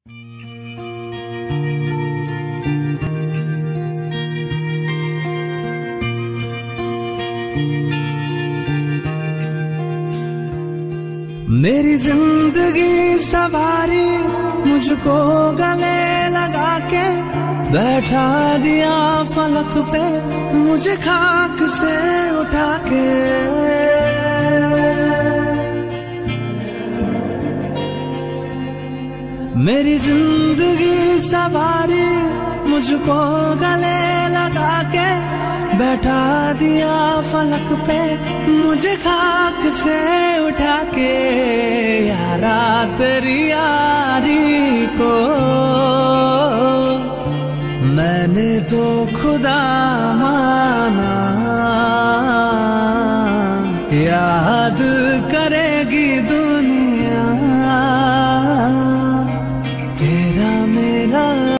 मेरी जिंदगी सवारी मुझको गले लगा के बैठा दिया फलक पे मुझे खाक से उठा के। मेरी जिंदगी सवारी मुझको गले लगा के बैठा दिया फलक पे मुझे खाक से उठा के। यारा तेरी यारी को मैंने तो खुदा माना, याद करेगी दुनिया तेरा मेरा